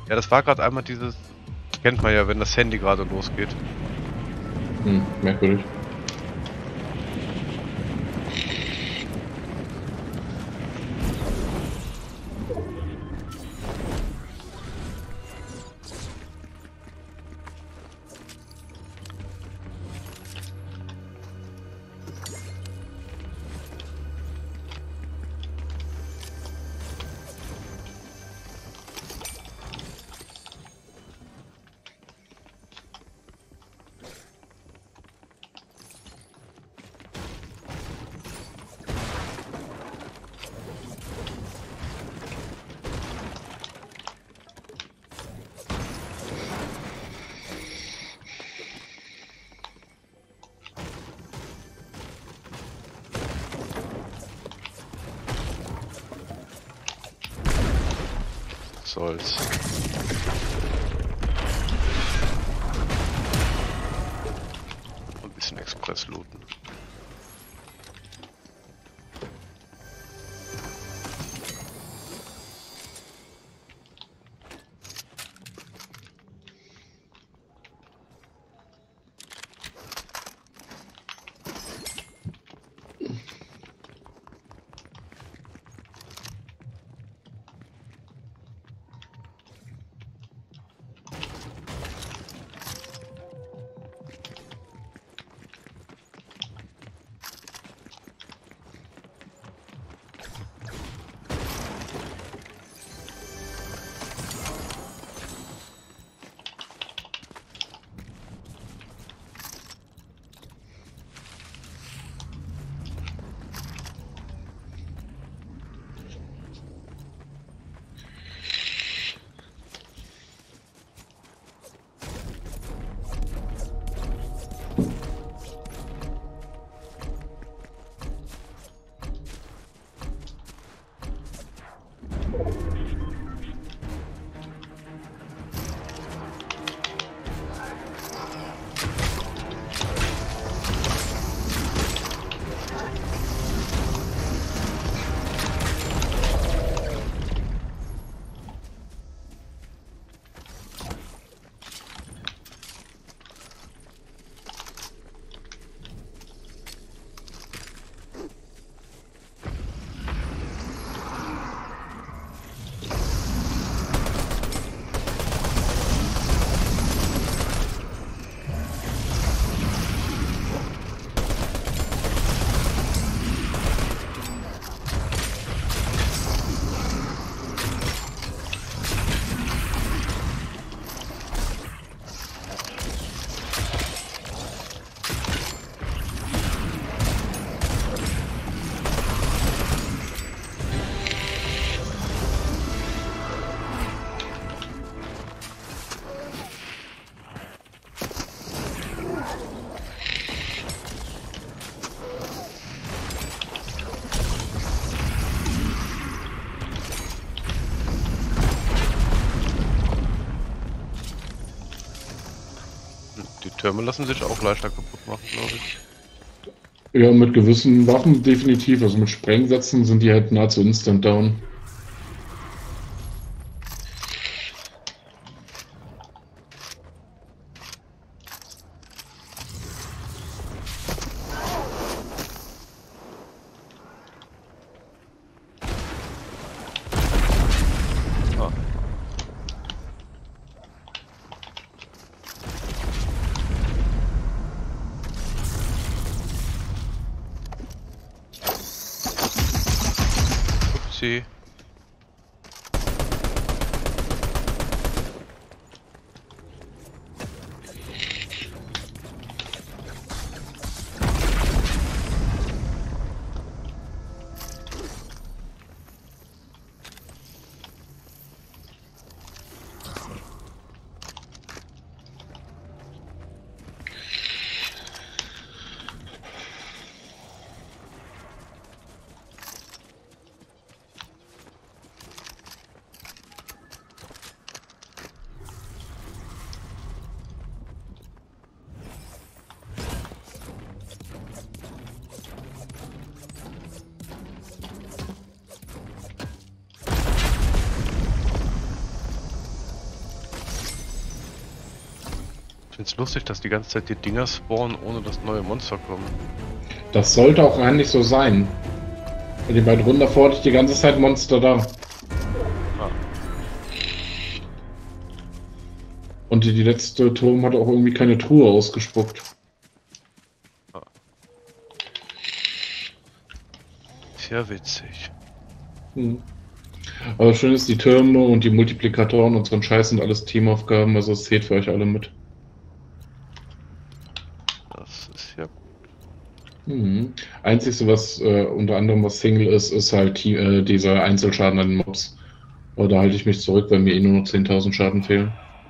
Ja, das war gerade einmal dieses, kennt man ja, wenn das Handy gerade losgeht. Merkwürdig. Was soll's. Ein bisschen Express looten. Die Türme lassen sich auch leichter kaputt machen, glaube ich. Ja, mit gewissen Waffen definitiv. Also mit Sprengsätzen sind die halt nahezu instant down. Ah. Upsi. Ich find's lustig, dass die ganze Zeit die Dinger spawnen, ohne dass neue Monster kommen. Das sollte auch eigentlich so sein. Bei den beiden Runden davor hatte ich die ganze Zeit Monster da. Ah. Und die letzte Turm hat auch irgendwie keine Truhe ausgespuckt. Ah. Sehr witzig. Hm. Aber schön ist, die Türme und die Multiplikatoren und so ein Scheiß sind alles Teamaufgaben, also es zählt für euch alle mit. Das ist ja gut. Mhm. Einzigste, was unter anderem was Single ist, ist halt dieser Einzelschaden an den Mobs. Aber da halte ich mich zurück, weil mir eh nur noch 10.000 Schaden fehlen.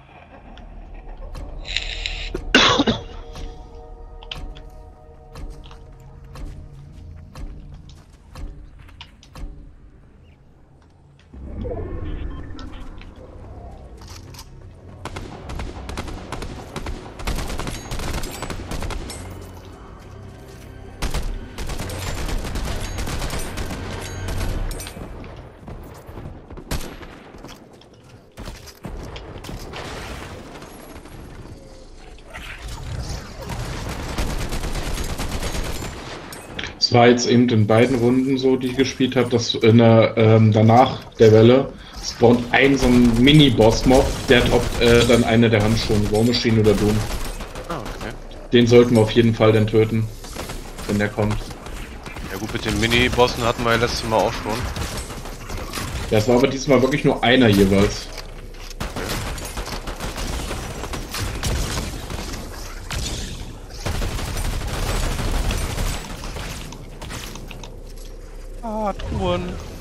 Es war jetzt eben in beiden Runden so, die ich gespielt habe, dass danach der Welle spawnt so ein Mini-Boss-Mob, der droppt dann eine der Handschuhe, War Machine oder Doom. Ah, okay. Den sollten wir auf jeden Fall dann töten, wenn der kommt. Ja gut, mit den Mini-Bossen hatten wir ja letztes Mal auch schon. Ja, es war aber diesmal wirklich nur einer jeweils. Ah, Truhen.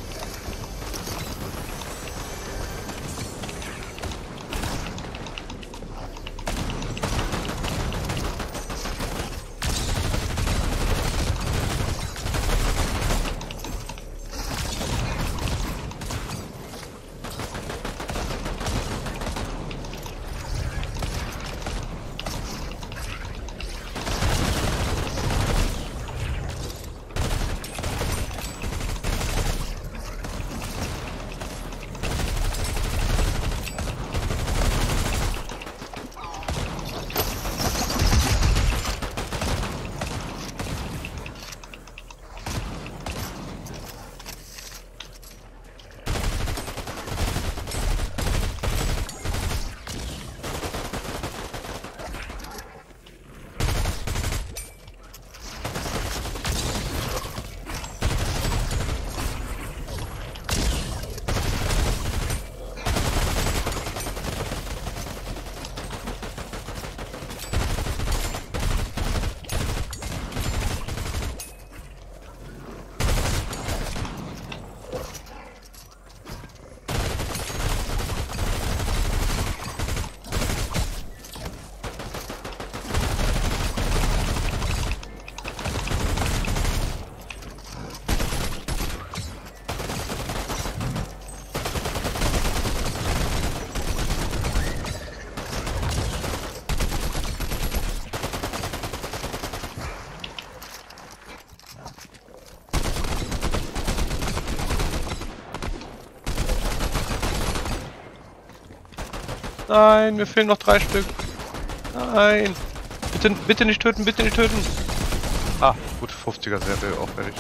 Nein, mir fehlen noch 3 Stück. Nein. Bitte, bitte nicht töten, bitte nicht töten. Ah, gut, 50er Serie auch fertig.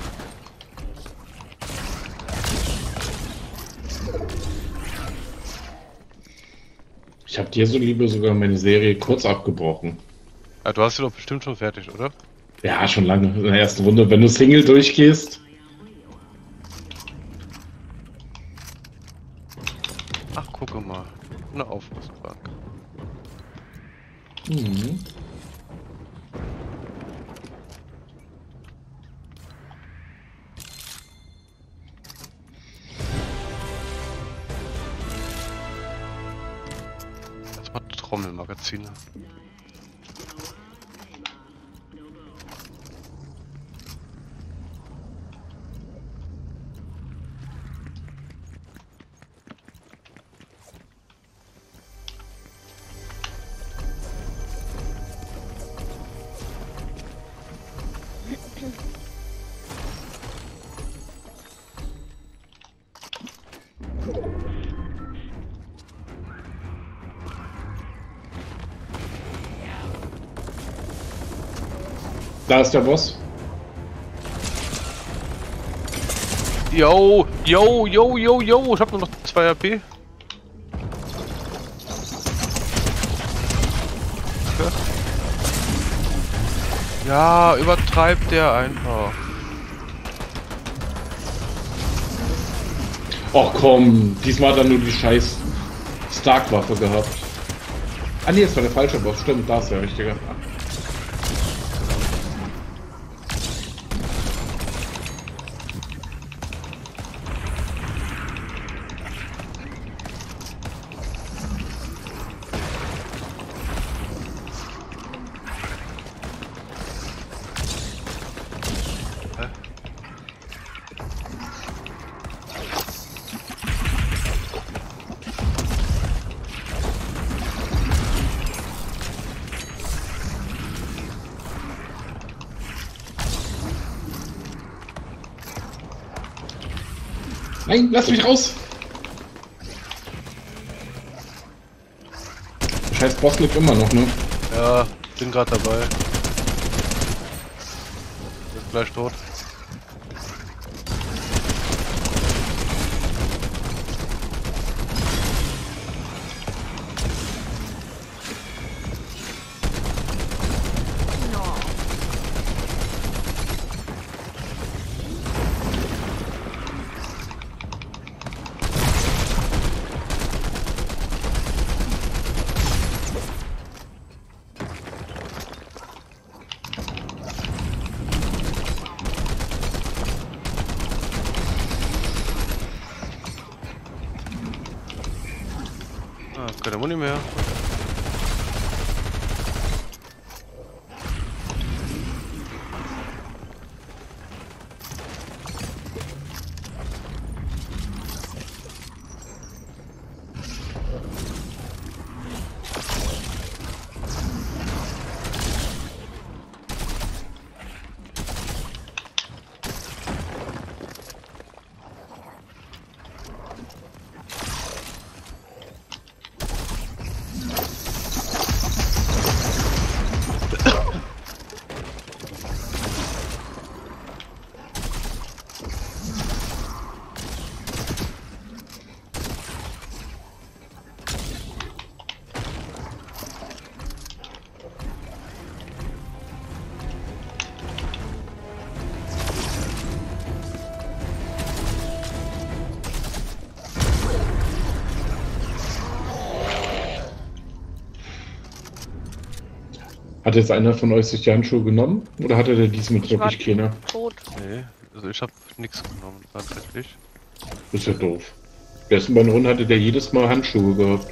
Ich habe dir so liebe sogar meine Serie kurz abgebrochen. Ah, du hast sie doch bestimmt schon fertig, oder? Ja, schon lange. In der ersten Runde, wenn du Single durchgehst. Ach, gucke mal. Eine Aufrüstbank. Mhm. Erstmal Trommelmagazine. Da ist der Boss. Yo, yo, yo, yo, yo. Ich hab nur noch 2 AP. Okay. Ja, übertreibt der einfach. Och komm, diesmal hat er nur die scheiß Stark-Waffe gehabt. Ah nee, das war der falsche Boss. Stimmt, da ist der richtige. Nein, lass mich raus! Scheiß Boss liegt immer noch, ne? Ja, bin gerade dabei. Ist gleich tot. Ah, keine Muni mehr. Hat jetzt einer von euch sich die Handschuhe genommen? Oder hatte der diesmal wirklich keiner? Tot. Nee, also ich hab nichts genommen, tatsächlich. Das ist ja doof. Letzten beiden Runden hatte der jedes Mal Handschuhe gehabt.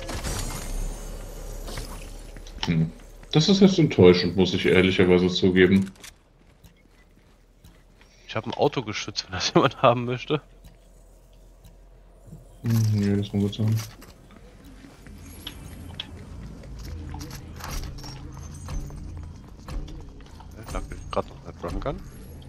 Das ist jetzt enttäuschend, muss ich ehrlicherweise zugeben. Ich habe ein Auto geschützt, wenn das jemand haben möchte. Nee, das muss gut sein. Ich lag gerade noch eine Drum Gun.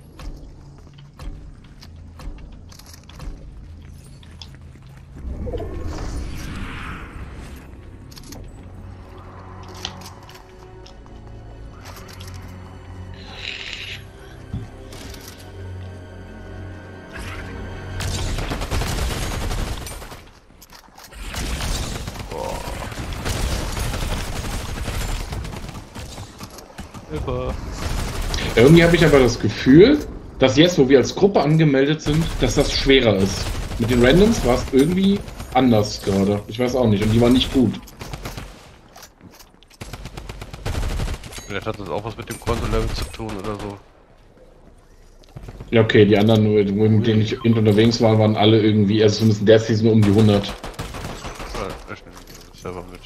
Hilfe. Irgendwie habe ich aber das Gefühl, dass jetzt, wo wir als Gruppe angemeldet sind, dass das schwerer ist. Mit den Randoms war es irgendwie anders gerade. Ich weiß auch nicht. Und die waren nicht gut. Vielleicht hat das auch was mit dem Konto-Level zu tun oder so. Ja, okay, die anderen, mit denen ich unterwegs war, waren alle irgendwie, also zumindest in der Season um die 100. Ja, ich nehme das selber mit.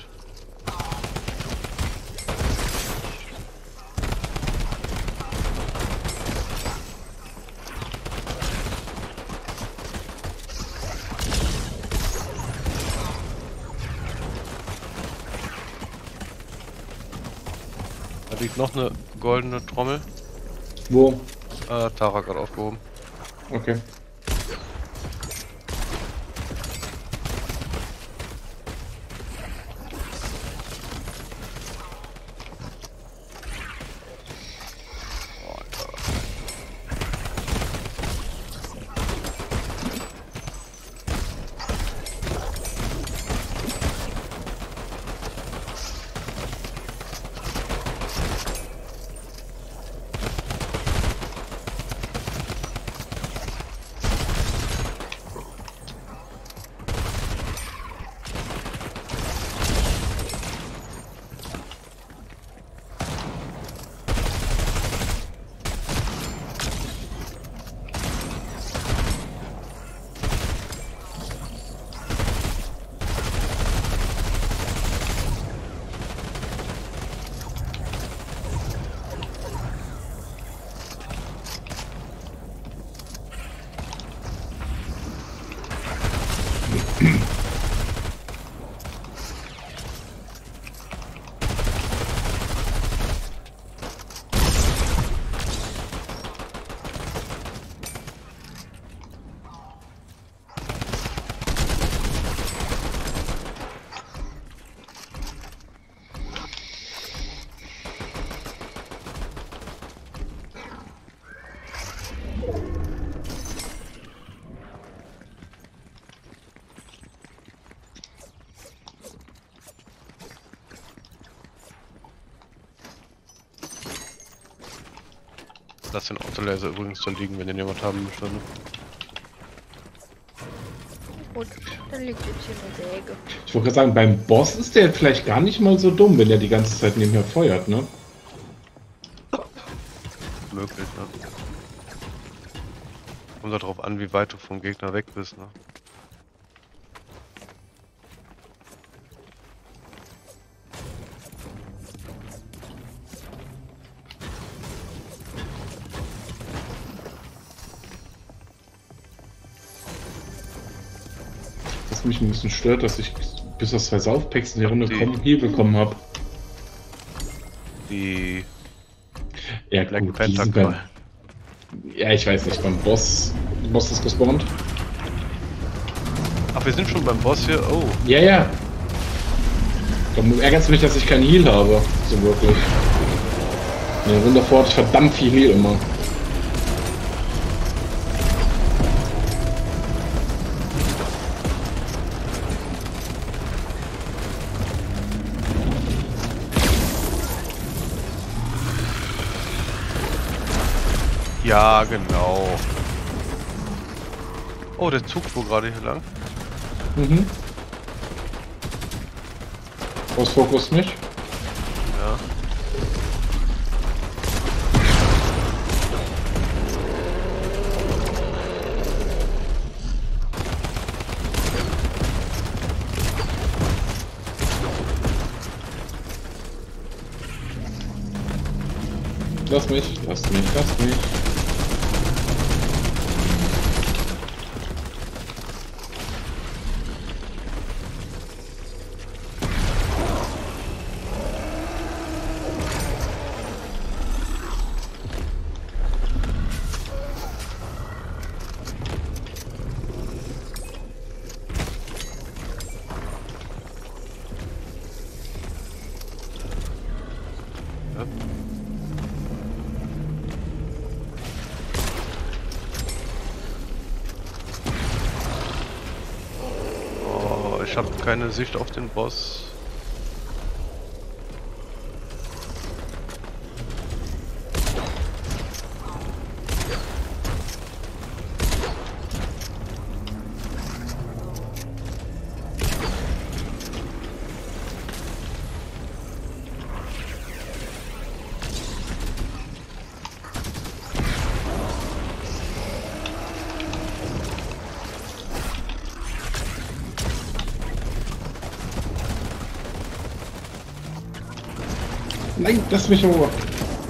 Da liegt noch eine goldene Trommel. Wo? Tara gerade aufgehoben. Okay. Lass den Autolaser übrigens da liegen, wenn den jemand haben möchte. Ne? Gut, dann liegt jetzt hier eine Säge. Ich wollte gerade sagen, beim Boss ist der vielleicht gar nicht mal so dumm, wenn der die ganze Zeit nebenher feuert, ne? Möglich, ne? Kommt darauf an, wie weit du vom Gegner weg bist, ne? Was mich ein bisschen stört, dass ich bis auf 2 Saufpacks in der Runde Die- kaum Heal bekommen habe. Die Ja, Black gut, Panther die sind beim, ja, ich weiß nicht, beim Boss ist gespawnt. Ach, wir sind schon beim Boss hier. Oh, Ja, ja. Dann ärgert es mich, dass ich keinen Heal habe, so wirklich. In der Runde davor hatte ich verdammt viel Heal immer. ja, genau. Oh, der Zug fuhr gerade hier lang. Mhm. Ausfokus nicht. Ja. Lass mich, lass mich, lass mich. Ja. Oh, ich habe keine Sicht auf den Boss. Nein, lass mich in Ruhe.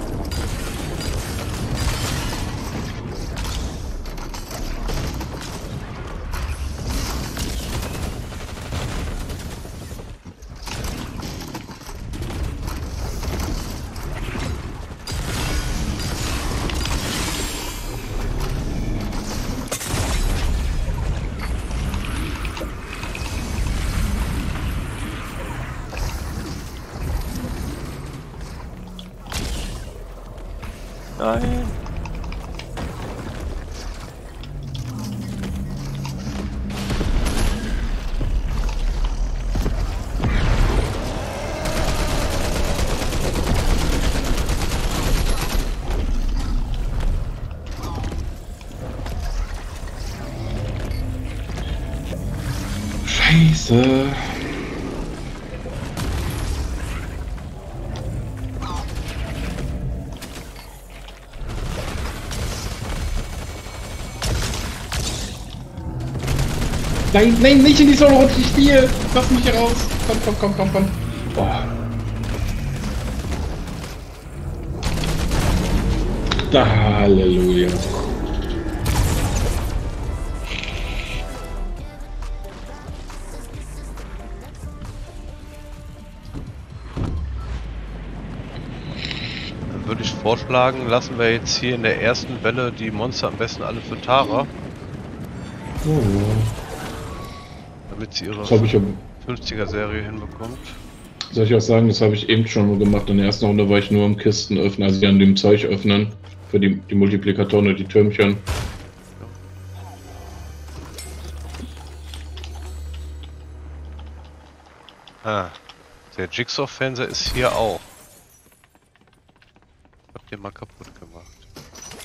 Nein. Scheiße. Nein, nein, nicht in die Solo-Runde, ich spiele! Lass mich hier raus! Komm, komm, komm, komm, komm. Boah. Da, Halleluja. Dann würde ich vorschlagen, lassen wir jetzt hier in der ersten Welle die Monster am besten alle für Tara, Oh. damit sie ihre Das habe ich, 50er-Serie hinbekommt. soll ich auch sagen, das habe ich eben schon mal gemacht. In der ersten Runde war ich nur am Kisten öffnen, also an dem Zeug öffnen. Für die Multiplikatoren und die Türmchen. Ah, der Jigsaw-Fernseher ist hier auch. Hab den mal kaputt gemacht.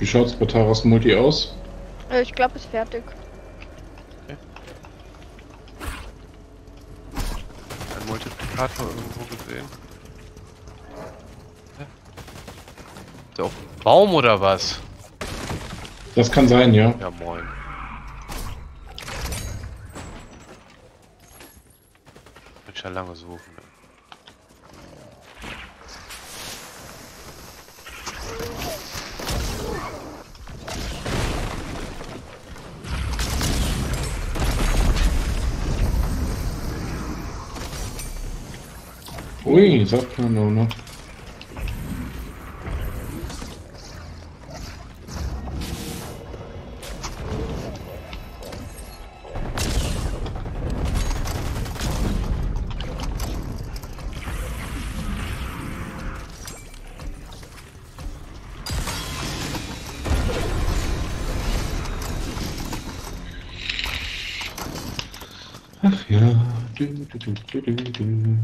Wie schaut's bei Taras Multi aus? Ich glaube, ist fertig. Ein Multiplikator irgendwo gesehen. Hä? Ist der auf dem Baum oder was? Das kann sein, ja. Ja, moin. Will ich ja lange suchen. Ui, sagt man nur noch. Ach ja. Du.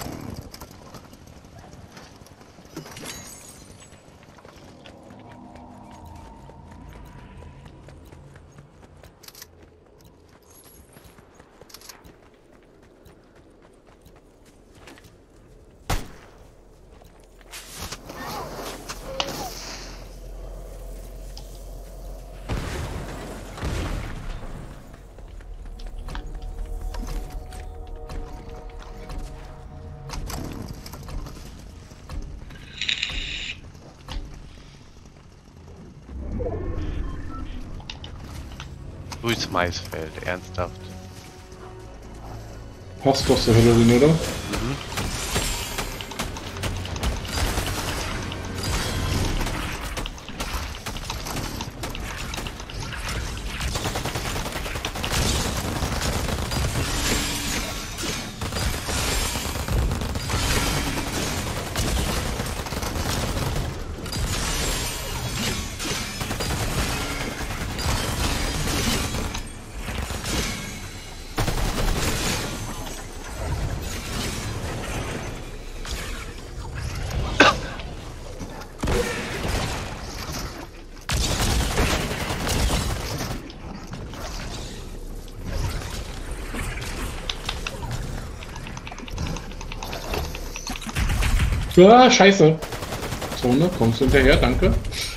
Durchs Maisfeld, ernsthaft. Passt doch zur Hölle hin, oder? Mhm. Ah, scheiße. Zone, kommst du hinterher, danke.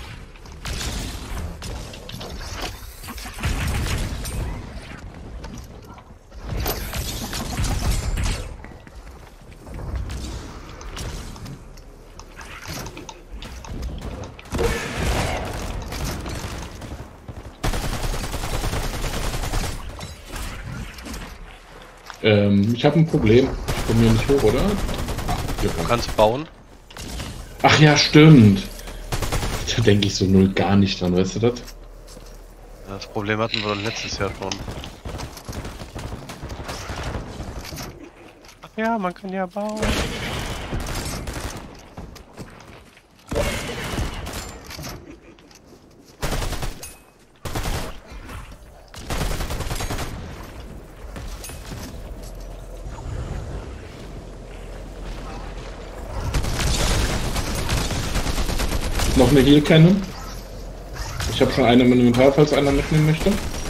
Ich habe ein Problem. Ich komme hier nicht hoch, oder? Du kannst bauen. Ach ja, stimmt. Da denke ich so null gar nicht dran, weißt du das? Das Problem hatten wir doch letztes Jahr schon. Ach ja, man kann ja bauen. Noch eine Heal Cannon. Ich habe schon eine im Inventar, falls einer mitnehmen möchte.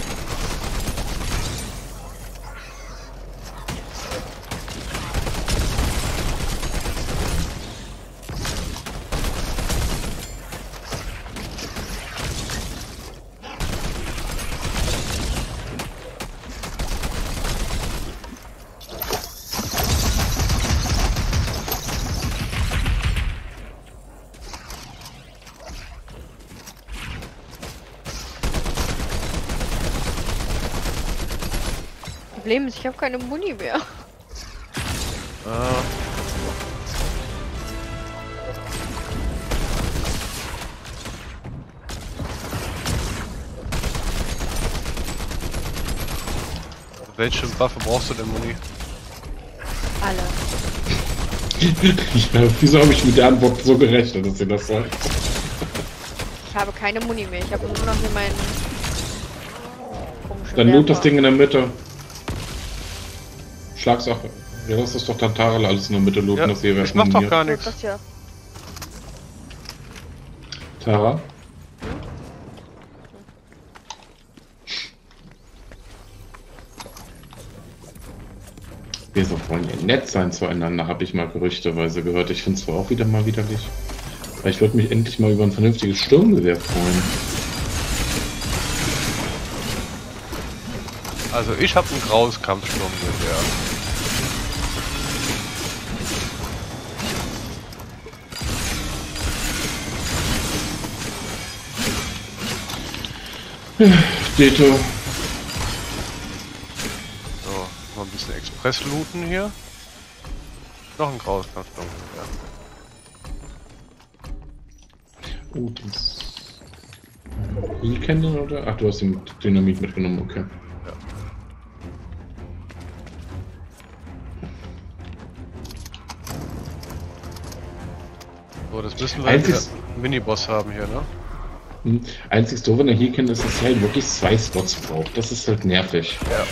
Problem ist, ich habe keine Muni mehr. Welche Waffe brauchst du denn, Muni? Alle. Ja, wieso habe ich mit der Antwort so gerechnet, dass ihr das sagt? Ich habe keine Muni mehr. Ich habe nur noch hier meinen komischen Dann loot das Werfer. Ding in der Mitte. Schlagsache. Ja, lass das doch dann Tarel alles in der Mitte looten, Ja, dass ihr ich mach doch gar So, nichts. das hier. Tara? Wir so wollen ja nett sein zueinander, habe ich mal gerüchteweise gehört. Ich finde es zwar auch wieder mal widerlich. Aber ich würde mich endlich mal über ein vernünftiges Sturmgewehr freuen. Also ich habe ein graues Kampfsturmgewehr. Dito. So, noch ein bisschen Express looten hier. Noch ein graues Kampfsturmgewehr. Oh, das. Hier kennen oder? Ach, du hast den Dynamit mitgenommen, okay. So, das müssen wir wieder einen Miniboss haben hier, ne? Einzig doof, wenn er hier kennt, ist, dass er halt wirklich 2 Spots braucht. Das ist halt nervig. Ja.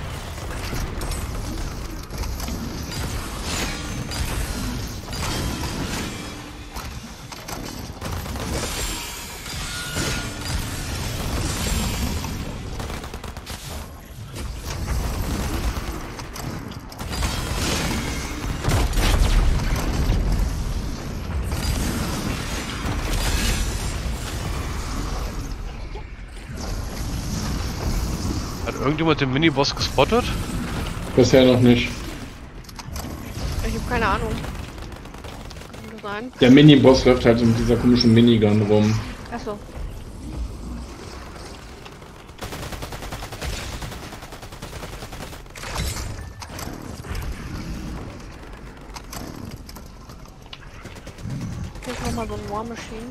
Hat irgendjemand den Miniboss gespottet? Bisher noch nicht. Ich habe keine Ahnung. Kann sein. Der Mini-Boss läuft halt in dieser komischen Minigun rum. Achso. Hier ist nochmal so ein War Machine.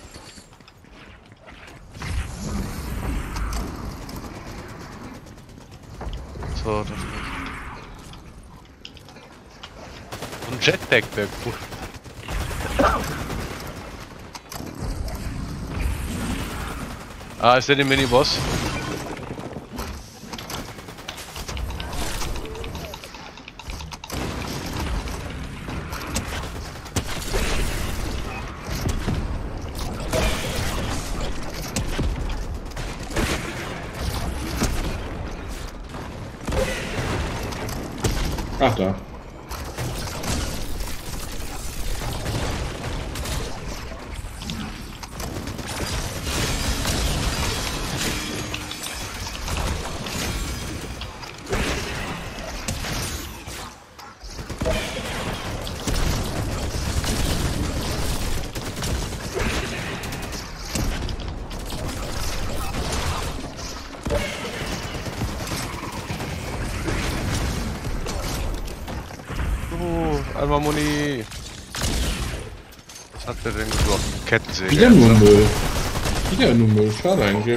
So, das ist ein Jetpack wäre cool. Ah, ist der den Miniboss? Ach da. Einmal Muni. Was hat der denn geblockt? Kettensäge. Wieder nur Müll. Wieder nur Müll. Schade eigentlich.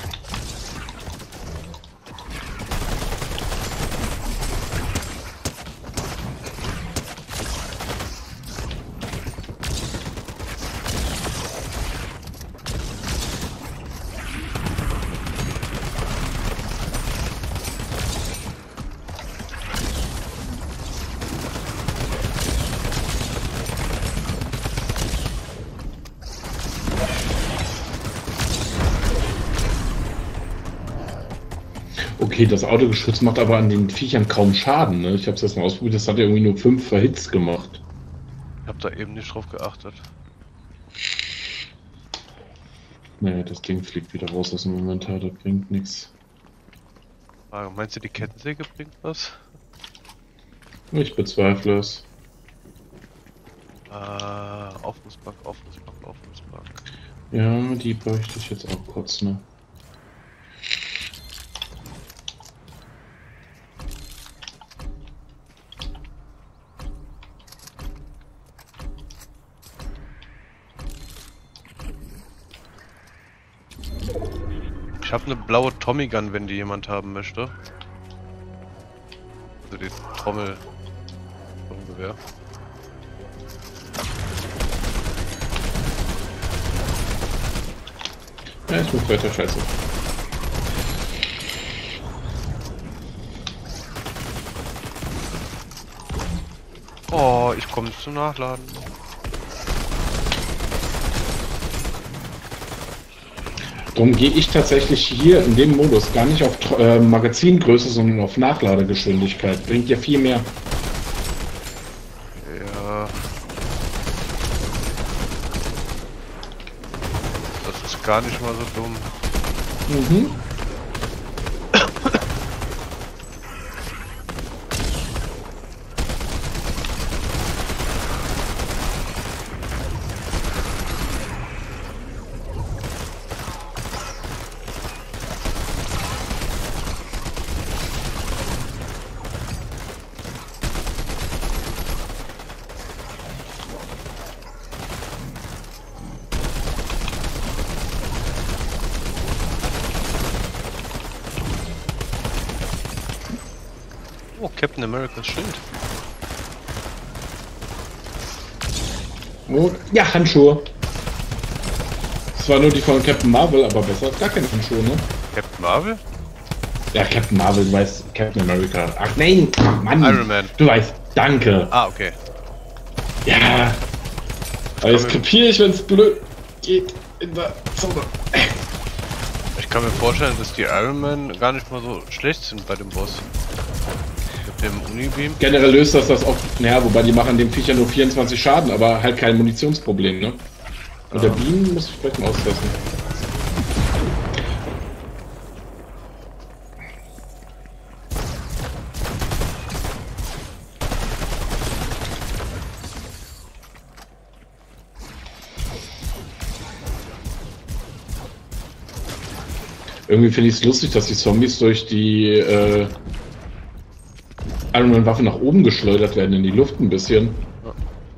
Okay, das Autogeschütz macht aber an den Viechern kaum Schaden, ne? Ich hab's jetzt mal ausprobiert, das hat ja irgendwie nur 5 verhitzt gemacht. Ich hab da eben nicht drauf geachtet. Naja, das Ding fliegt wieder raus aus dem Inventar, das bringt nichts. Meinst du, die Kettensäge bringt was? Ich bezweifle es. Aufrüstbank, Aufrüstbank, Aufrüstbank. Ja, die bräuchte ich jetzt auch kurz, ne? Ich habe eine blaue Tommy Gun, wenn die jemand haben möchte. Also die Trommel vom Gewehr. Ja, ich muss weiter scheiße. Oh, ich komme nicht zum Nachladen. Darum gehe ich tatsächlich hier in dem Modus gar nicht auf Magazingröße, sondern auf Nachladegeschwindigkeit. Bringt ja viel mehr. Ja. Das ist gar nicht mal so dumm. Mhm. Oh, Captain America's Schild. Oh, ja, Handschuhe. Das war nur die von Captain Marvel, aber besser als gar keine Handschuhe, ne? Captain Marvel? Ja, Captain Marvel, du weißt, Captain America. Ach nein, Mann. Iron Man. Du weißt, danke. Ah, okay. Ja. Aber jetzt kapiere ich, wenn es blöd geht in der Zone. Ich kann mir vorstellen, dass die Iron Man gar nicht mal so schlecht sind bei dem Boss. Mit dem Unibeam. Generell löst das auch, naja, wobei die machen dem Viecher nur 24 Schaden, aber halt kein Munitionsproblem, ne? Und der Beam muss ich vielleicht mal austesten. Irgendwie finde ich es lustig, dass die Zombies durch die Iron Man Waffe nach oben geschleudert werden, in die Luft ein bisschen. Ja.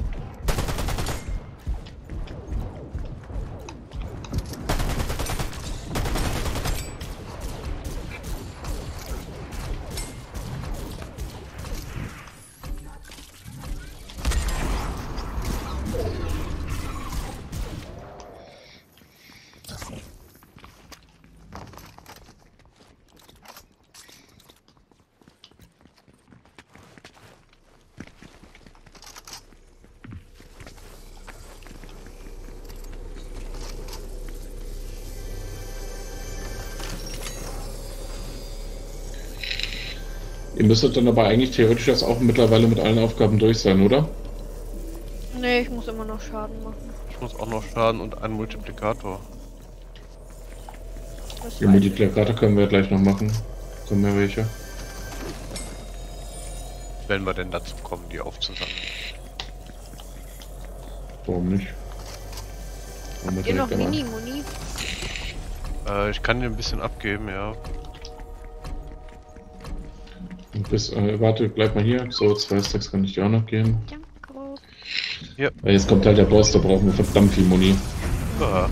Ihr müsstet dann aber eigentlich theoretisch jetzt auch mittlerweile mit allen Aufgaben durch sein, oder? Nee, ich muss immer noch Schaden machen. Ich muss auch noch Schaden und einen Multiplikator. Das Die weiß ich. Multiplikator können wir gleich noch machen. Kommen wir welche? Wenn wir denn dazu kommen, die aufzusammeln. Warum nicht? Warum Habt ihr noch direkt einmal- Mini-Muni? Ich kann dir ein bisschen abgeben, ja. Bis, warte, bleib mal hier. So, 2 Stacks kann ich dir auch noch geben. Danke. Weil jetzt kommt halt der Boss, da brauchen wir verdammt viel Muni. Ja.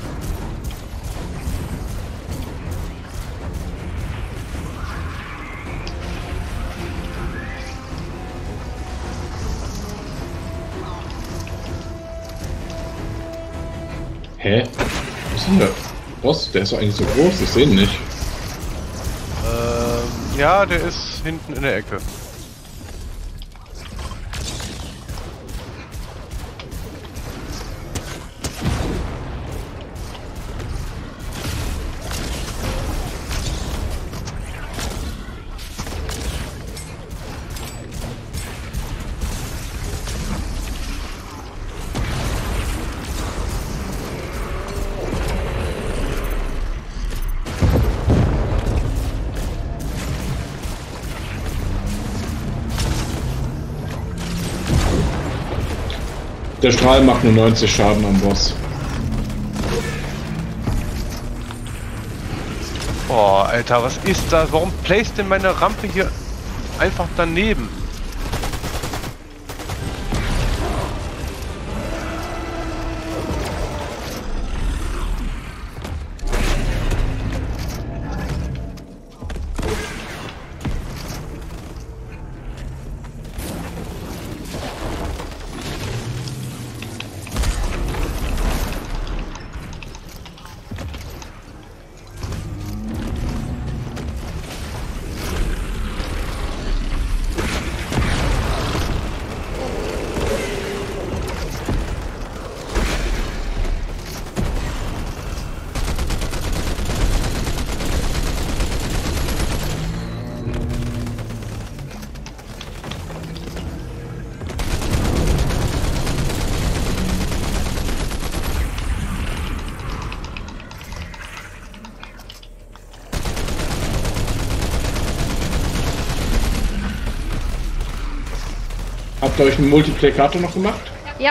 Hä? Was ist denn der Boss? Der ist doch eigentlich so groß, ich sehe ihn nicht. Ja, der ist hinten in der Ecke. Der Strahl macht nur 90 Schaden am Boss. Oh, Alter, was ist das? Warum placed denn meine Rampe hier einfach daneben? Habt ihr euch einen Multiplikator noch gemacht? Ja.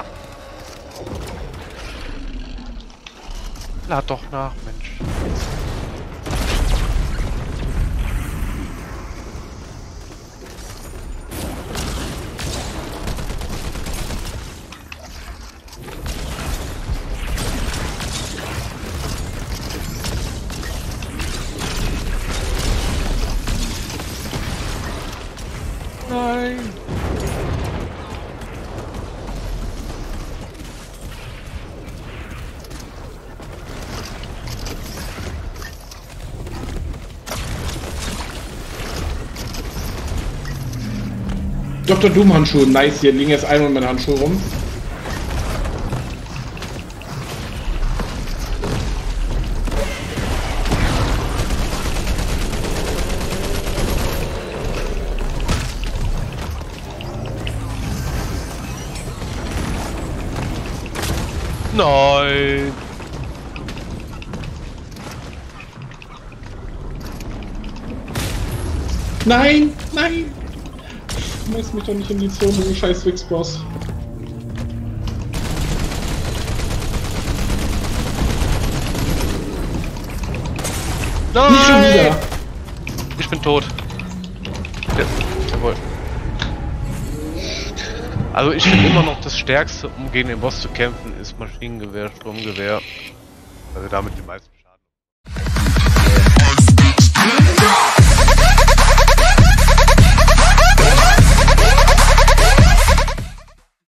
Lad doch nach, Mensch. Nein. Dr. Doom Handschuhe, nice, hier liegen jetzt einmal meine Handschuhe rum. Nein. Nein, nein! Schmeiß mich doch nicht in die Zone, du scheiß Wichsboss. Nein. Nicht schon wieder! Ich bin tot. Ja, jawohl. Also ich finde immer noch das Stärkste, um gegen den Boss zu kämpfen, ist Maschinengewehr, Sturmgewehr. Also damit die meisten